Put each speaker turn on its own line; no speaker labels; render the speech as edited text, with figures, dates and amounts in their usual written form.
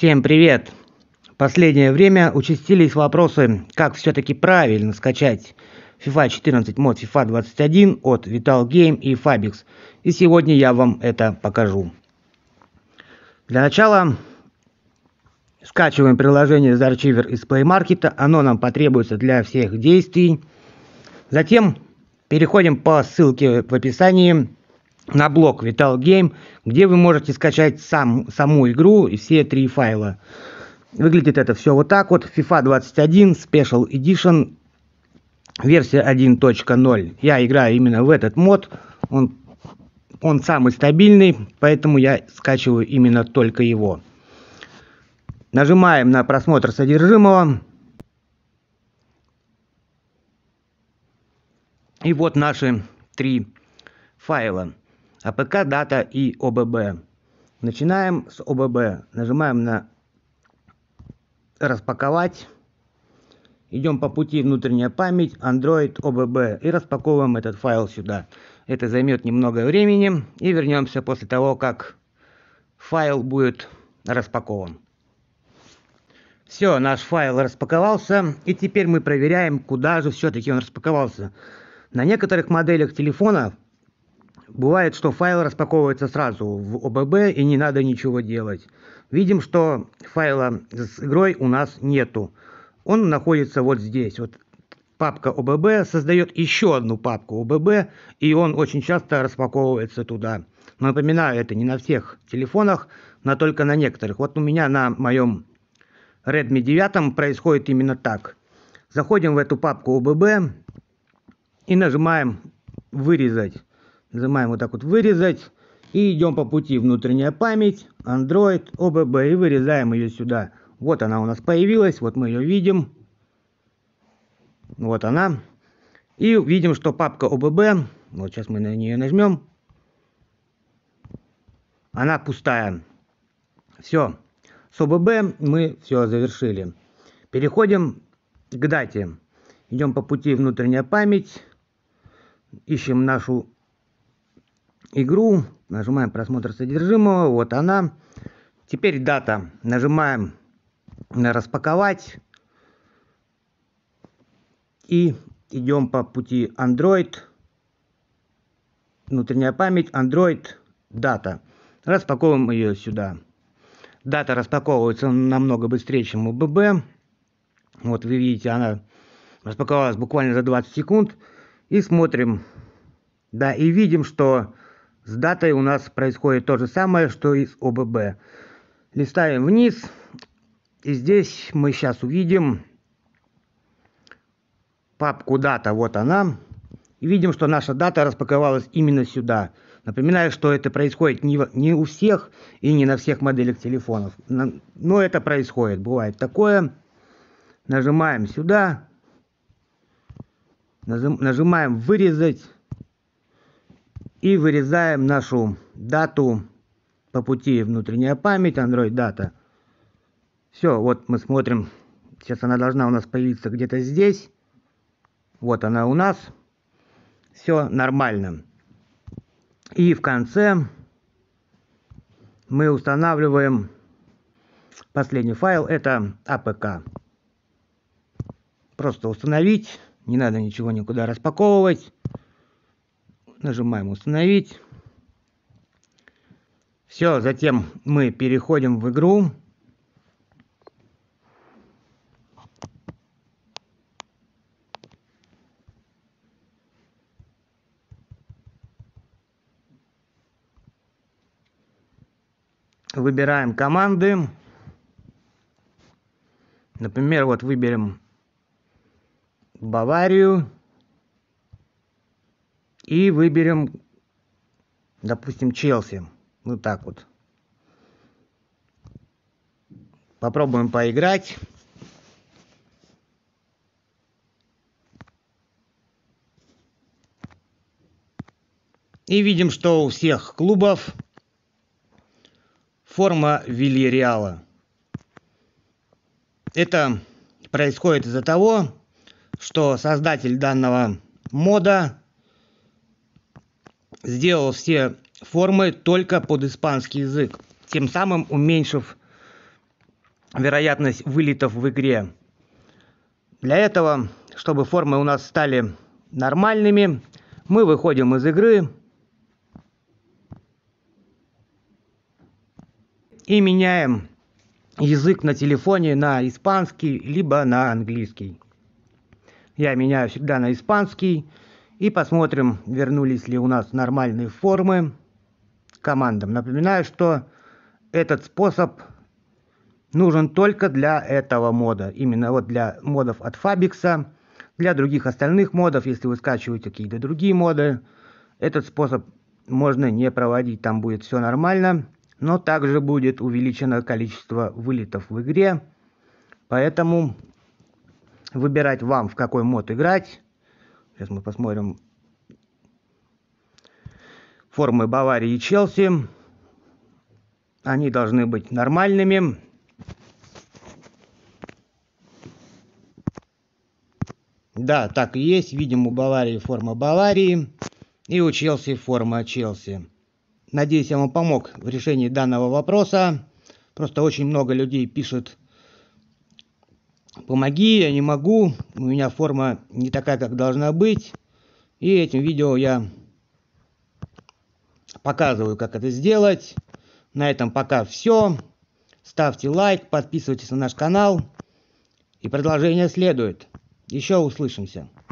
Всем привет! В последнее время участились вопросы, как все-таки правильно скачать FIFA 14 мод FIFA 21 от Vital Game и Fabix. И сегодня я вам это покажу. Для начала скачиваем приложение The Archiver из Play Market. Оно нам потребуется для всех действий. Затем переходим по ссылке в описании на блог Vital Game, где вы можете скачать саму игру и все 3 файла. Выглядит это все вот так вот. FIFA 21 Special Edition, версия 1.0. Я играю именно в этот мод. Он самый стабильный, поэтому я скачиваю именно только его. Нажимаем на просмотр содержимого. И вот наши 3 файла. APK, дата и OBB. Начинаем с OBB. Нажимаем на распаковать. Идем по пути внутренняя память, Android, OBB. И распаковываем этот файл сюда. Это займет немного времени. И вернемся после того, как файл будет распакован. Все, наш файл распаковался. И теперь мы проверяем, куда же все-таки он распаковался. На некоторых моделях телефона бывает, что файл распаковывается сразу в OBB и не надо ничего делать. Видим, что файла с игрой у нас нету. Он находится вот здесь. Вот папка OBB создает еще одну папку OBB, и он очень часто распаковывается туда. Но напоминаю, это не на всех телефонах, но только на некоторых. Вот у меня на моем Redmi 9 происходит именно так. Заходим в эту папку OBB и нажимаем «Вырезать». Нажимаем вот так вот «Вырезать». И идем по пути внутренняя память, Android, OBB и вырезаем ее сюда. Вот она у нас появилась, вот мы ее видим. Вот она. И видим, что папка OBB, вот сейчас мы на нее нажмем, она пустая. Все, с OBB мы все завершили. Переходим к дате. Идем по пути внутренняя память, ищем нашу игру, нажимаем просмотр содержимого, вот она. Теперь дата. Нажимаем на распаковать и идем по пути Android, внутренняя память, Android, дата. Распаковываем ее сюда. Дата распаковывается намного быстрее, чем у OBB. Вот вы видите, она распаковалась буквально за 20 секунд. И смотрим. Да, и видим, что с датой у нас происходит то же самое, что и с OBB. Листаем вниз. И здесь мы сейчас увидим папку дата. Вот она. И видим, что наша дата распаковалась именно сюда. Напоминаю, что это происходит не у всех и не на всех моделях телефонов. Но это происходит. Бывает такое. Нажимаем сюда. Нажимаем «Вырезать». И вырезаем нашу дату по пути внутренняя память, Android дата. Все, вот мы смотрим. Сейчас она должна у нас появиться где-то здесь. Вот она у нас. Все нормально. И в конце мы устанавливаем последний файл. Это APK. Просто установить. Не надо ничего никуда распаковывать. Нажимаем «Установить». Все, затем мы переходим в игру. Выбираем команды. Например, вот выберем Баварию. И выберем, допустим, Челси. Вот так вот. Попробуем поиграть. И видим, что у всех клубов форма Вильяреала. Это происходит из-за того, что создатель данного мода сделал все формы только под испанский язык, тем самым уменьшив вероятность вылетов в игре. Для этого, чтобы формы у нас стали нормальными, мы выходим из игры и меняем язык на телефоне на испанский, либо на английский. Я меняю всегда на испанский. И посмотрим, вернулись ли у нас нормальные формы командам. Напоминаю, что этот способ нужен только для этого мода. Именно вот для модов от Fabix. Для других остальных модов, если вы скачиваете какие-то другие моды, этот способ можно не проводить. Там будет все нормально. Но также будет увеличено количество вылетов в игре. Поэтому выбирать вам, в какой мод играть. Сейчас мы посмотрим формы Баварии и Челси. Они должны быть нормальными. Да, так и есть. Видим у Баварии форма Баварии и у Челси форма Челси. Надеюсь, я вам помог в решении данного вопроса. Просто очень много людей пишет: помоги, я не могу, у меня форма не такая, как должна быть. И этим видео я показываю, как это сделать. На этом пока все. Ставьте лайк, подписывайтесь на наш канал. И продолжение следует. Еще услышимся.